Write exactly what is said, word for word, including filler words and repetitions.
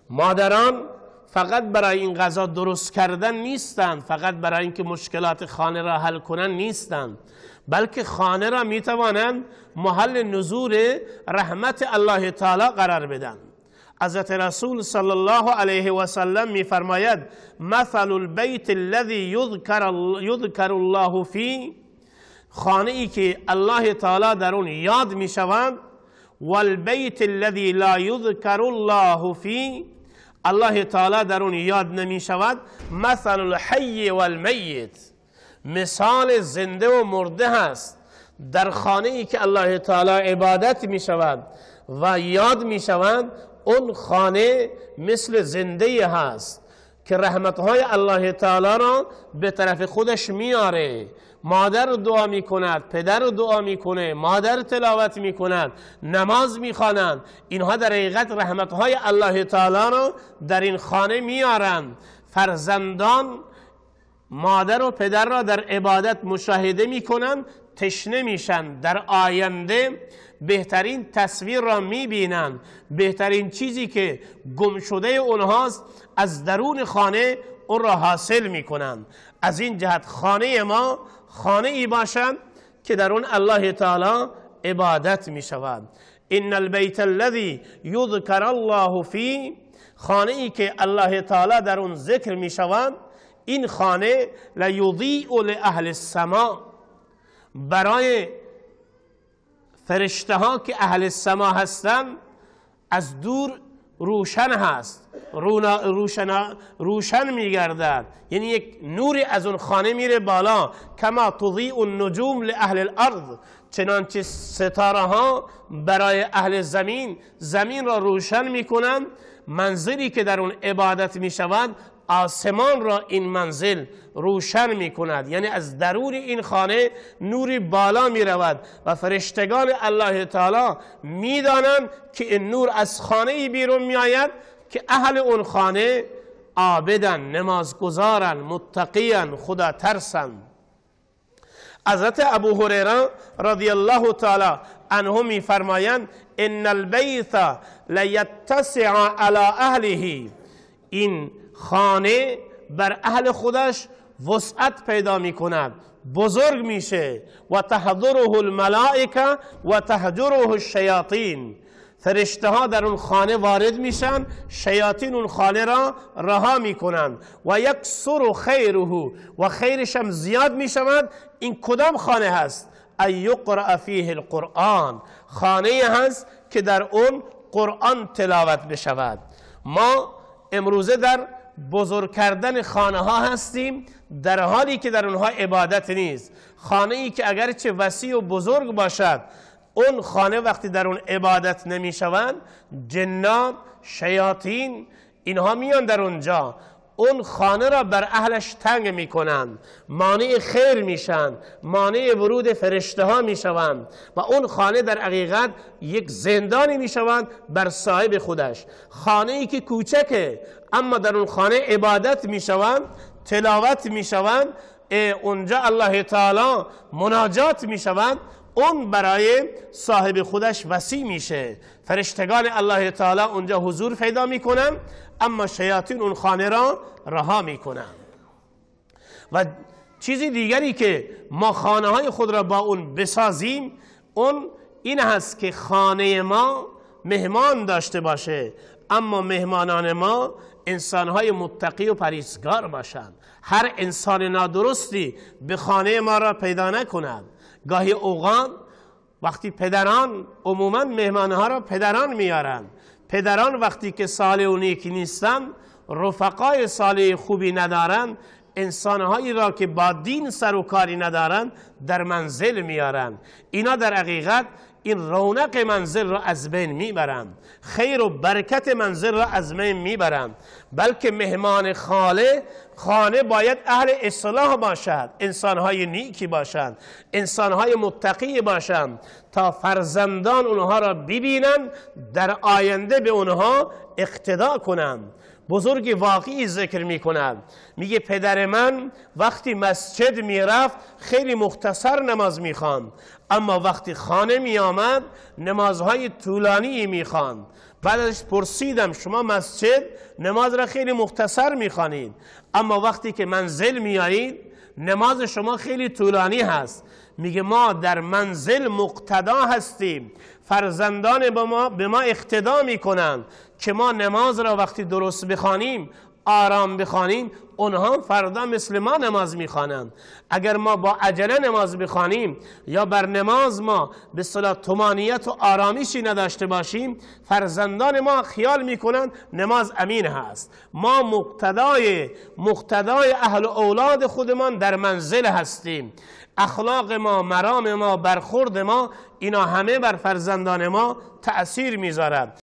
مادران فقط برای این غذا درست کردن نیستند، فقط برای اینکه مشکلات خانه را حل کنند نیستند، بلکه خانه را میتوانند محل نزول رحمت الله تعالی قرار بدن. حضرت رسول صلی الله علیه و سلم میفرماید مثل البیت الذی یذکر یذکر الله فی، خانه ای که الله تعالی در اون یاد میشوند، والبیت الذی لا یذکر الله فی، الله تعالی در اون یاد نمی شود، مثل الحی والمیت، مثال زنده و مرده هست. در خانه ای که الله تعالی عبادت می شود و یاد می شود، اون خانه مثل زنده هست که رحمتهای الله تعالی را به طرف خودش میاره. مادر دعا می کند، پدر دعا می کنه، مادر تلاوت می کند، نماز می خوانند، اینها در حقیقت رحمتهای الله تعالی را در این خانه میارند. فرزندان مادر و پدر را در عبادت مشاهده می کنند، تشنه میشن، در آینده بهترین تصویر را می بینند، بهترین چیزی که گم شده اونهاست از درون خانه اون را حاصل می کنند. از این جهت خانه ما خانه ای باشند که در اون الله تعالی عبادت می شود. ان البیت الذی یذکر الله فی، خانه ای که الله تعالی در اون ذکر می شود، این خانه لیضیء لاهل السماء، برای فرشته ها که اهل السما هستند از دور روشن هست، روشن, روشن میگردد، یعنی یک نوری از اون خانه میره بالا. کما تضیء النجوم لاهل الارض، چنانچه ستاره ها برای اهل زمین زمین را روشن میکنند. منزلی که در اون عبادت میشود آسمان را این منزل روشن می کند، یعنی از درون این خانه نوری بالا می رود و فرشتگان الله تعالی می دانند که این نور از خانه ای بیرون می آید که اهل اون خانه عابدن، نمازگزارن، متقیان، خدا ترسن. حضرت ابو هریره رضی الله تعالی عنه می فرمایند ان البیت لیتسع علی اهله، این خانه بر اهل خودش وسعت پیدا می کند، بزرگ میشه. و تحضره الملائکه و تهجره الشیاطین، فرشته ها در اون خانه وارد میشن، شیاطین اون خانه را رها میکنند. و یکثر خیره، و خیرش هم زیاد میشود. این کدام خانه هست؟ ای یقرأ فیه القرآن، خانه هست که در اون قرآن تلاوت بشود. ما امروزه در بزرگ کردن خانه ها هستیم، در حالی که در اونها عبادت نیست. خانه ای که اگرچه وسیع و بزرگ باشد، اون خانه وقتی در اون عبادت نمی شوند، جنات، شیاطین اینها میان در اونجا، اون خانه را بر اهلش تنگ می کنند، مانع خیر میشن، مانع ورود فرشته ها می شوند و اون خانه در حقیقت یک زندانی می شوند بر صاحب خودش. خانه ای که کوچکه اما در اون خانه عبادت می شوند، تلاوت می شوند، اونجا الله تعالی مناجات می شوند، اون برای صاحب خودش وسیع میشه. فرشتگان الله تعالی اونجا حضور پیدا میکنن، اما شیاطین اون خانه را رها میکنن. و چیزی دیگری که ما خانه های خود را با اون بسازیم، اون این هست که خانه ما مهمان داشته باشه، اما مهمانان ما انسانهای متقی و پرهیزگار باشند. هر انسان نادرستی به خانه ما را پیدا نکند. گاهی اوقات وقتی پدران عموما مهمانها را پدران میارن، پدران وقتی که صالح و نیک نیستن، رفقای صالح خوبی ندارن، انسانهایی را که با دین سر و کاری ندارن در منزل میارن. اینا در حقیقت این رونق منزل را از بین میبرند، خیر و برکت منزل را از بین میبرند. بلکه مهمان خاله خانه باید اهل اصلاح باشد، انسانهای نیکی باشند، انسانهای متقی باشند، تا فرزندان اونها را ببینند، در آینده به اونها اقتدا کنند. بزرگ واقعی ذکر می کند، میگه پدر من وقتی مسجد می رفت خیلی مختصر نماز می خواند، اما وقتی خانه می آمد نمازهای طولانی می خواند. بعدش پرسیدم شما مسجد نماز را خیلی مختصر میخوانید، اما وقتی که منزل میایید نماز شما خیلی طولانی هست. میگه ما در منزل مقتدا هستیم، فرزندان به ما, به ما اقتدا میکنند که ما نماز را وقتی درست بخوانیم، آرام بخوانیم، اونها فردا مثل ما نماز میخوانند. اگر ما با عجله نماز بخوانیم یا بر نماز ما به اصطلاح طمانینت و آرامشی نداشته باشیم، فرزندان ما خیال میکنند نماز امین هست. ما مقتدای مقتدای اهل و اولاد خودمان در منزل هستیم. اخلاق ما، مرام ما، برخورد ما، اینا همه بر فرزندان ما تأثیر میذارد.